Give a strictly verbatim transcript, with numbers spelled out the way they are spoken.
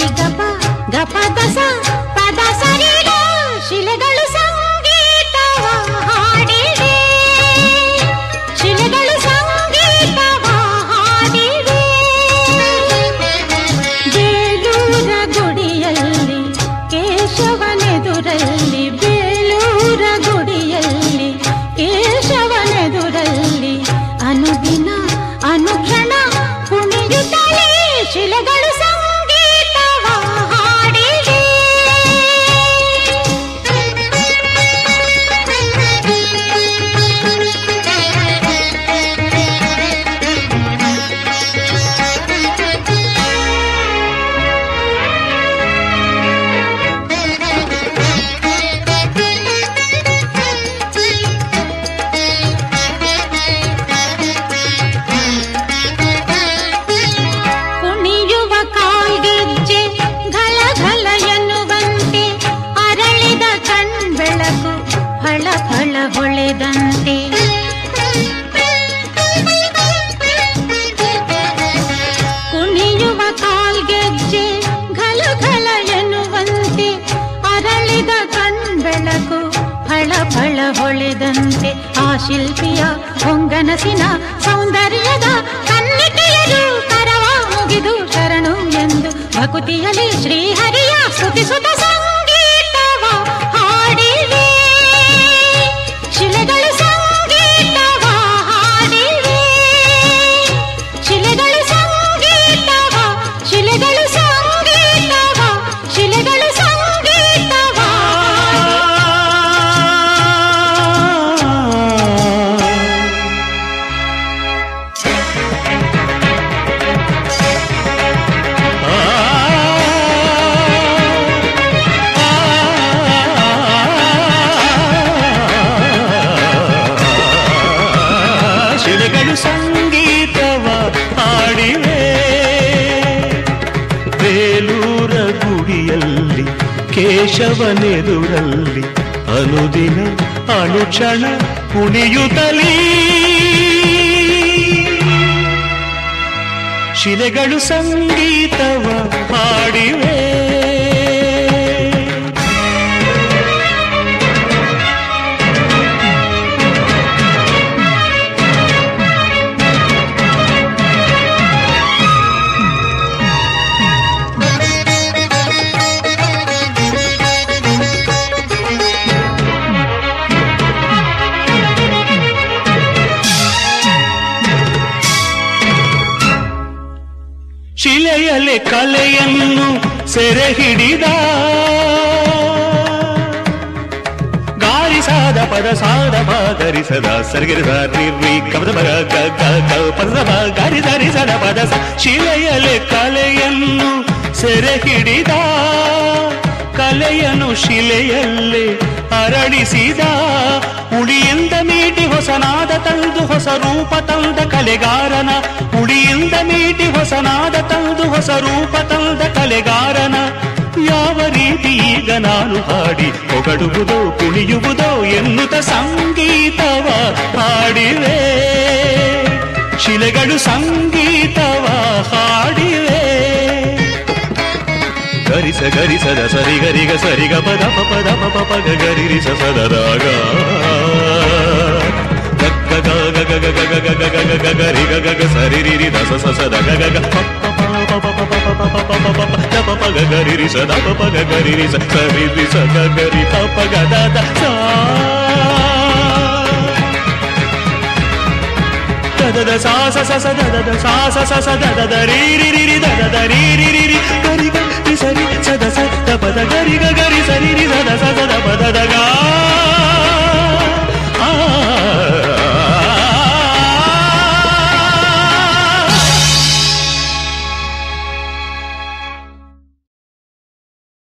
ಗಪ ಗಪ ದಸ ಪದ ಸರಿಗ ಶಿಲೆಗಳು ಸಂಗೀತವ ಹಾಡಿವೆ ಶಿಲೆಗಳು ಸಂಗೀತವ ಹಾಡಿವೆ ಬೇಲೂರ ಗುಡಿಯಲ್ಲಿ ಕೇಶವನೆದುರಲ್ಲಿ ಬೇಲೂರ ಗುಡಿಯಲ್ಲಿ ಕೇಶವನೆದುರಲ್ಲಿ ಅನುದಿನ ಅನುಕ್ಷಣ ಕುಣಿಯುತ್ತಲೇ ಶಿಲೆಗಳು ಸಂಗೀತವ ಹಾಡಿವೆ ಹೊಳೆದಂತೆ ಕುಣಿಯುವ ಕಾಲ್ಗೆಜ್ಜೆ ಘಲ ಘಲ ಎನ್ನುವಂತೆ ಅರಳಿದ ಕಣ್ಬೆಳಕು ಫಳ ಫಳ ಹೊಳೆದಂತೆ ಆ ಶಿಲ್ಪಿಯ ಹೊಂಗನಸಿನ ಸೌಂದರ್ಯದ ಕನ್ನಿಕೆಯರು ಕರವ ಮುಗಿದು ಶರಣು ಎಂದು ಭಕುತಿಯಲ್ಲಿ ಶ್ರೀಹರಿಯ ಸ್ತುತಿಸುತ್ತ ಸಂಗೀತವ ಹಾಡಿವೆ ಶಿಲೆಗಳು ಸಂಗೀತವ ಹಾಡಿವೆ ಶಿಲೆಗಳು ಸಂಗೀತವ ಶಿಲೆಗಳು ಸಂಗೀತವ ಶಿಲೆಗಳು ಸಂಗೀತವ ಸಂಗೀತವ ಹಾಡಿವೆ ಬೇಲೂರ ಗುಡಿಯಲ್ಲಿ ಕೇಶವನೆದುರಲ್ಲಿ ಅನುದಿನ ಅನುಕ್ಷಣ ಕುಣಿಯುತ್ತಲೀ ಶಿಲೆಗಳು ಸಂಗೀತವ ಹಾಡಿವೆ ಶಿಲೆಯಲೆ ಕಲೆಯನ್ನು ಸೆರೆ ಹಿಡಿದ ಗಾರಿಸಾದ ಪದ ಸಾದ ಗರಿಸದ ಸರಿಗಿರಿದ ನಿರ್ವಿ ಕಪದ ಪದ ಗಾರಿ ಸರಿಸದ ಪದ ಶಿಲೆಯಲೆ ಕಲೆಯನ್ನು ಸೆರೆ ಹಿಡಿದ ಕಲೆಯನ್ನು ಶಿಲೆಯಲ್ಲೇ ಅರಳಿಸಿದ ಉಳಿಯಿಂದ ಮೀಟಿ ಹೊಸನಾದ ತಂದು ಹೊಸ ರೂಪ ತಂದ ಕಲೆಗಾರನ ಉಳಿಯಿಂದ ಮೀಟಿ ಹೊಸನಾದ ತಂದು ಹೊಸ ರೂಪ ತಂದ ಕಲೆಗಾರನ ಯಾವ ರೀತಿ ಈಗ ನಾನು ಹಾಡಿ ಹೊಗಡುವುದೋ ಕುಣಿಯುವುದೋ ಎನ್ನುತ್ತ ಸಂಗೀತವ ಹಾಡಿವೆ ಶಿಲೆಗಳು ಸಂಗೀತವ ಹಾಡಿವೆ ಗರಿಸ ಗರಿಸದ ಸರಿ ಗರಿಗ ಸರಿಗ ಪದ ಪದ ಪಪ ಗರಿರಿಸ ಸದರಾಗ ಗಗ ಗಗ ಗಗ ಗಗ ಗಗ ಗಗ ಗಗ ರಿ ಗಗ ಸರಿರಿ ದಸ ಸದ ಗಗ ಪಪ ಪಪ ಗರಿರಿ ಸದ ಪಪ ಗರಿರಿ ಸರಿ ಸದ ಗರಿ ಪಪ ಗದ ದದ ಸಾ ಸ ಸ ಸ ದದ ಸಾ ಸ ಸ ಸ ದದ ರಿ ರಿ ರಿ ರಿ ದದ ರಿ ರಿ ರಿ ರಿ ಗರಿ ಗರಿ ಸರಿ ಸದ ಸ ದ ಪದ ಗರಿ ಗರಿ ಸರಿ ರಿ ಸದ ಸ ದ ಪದ ಗ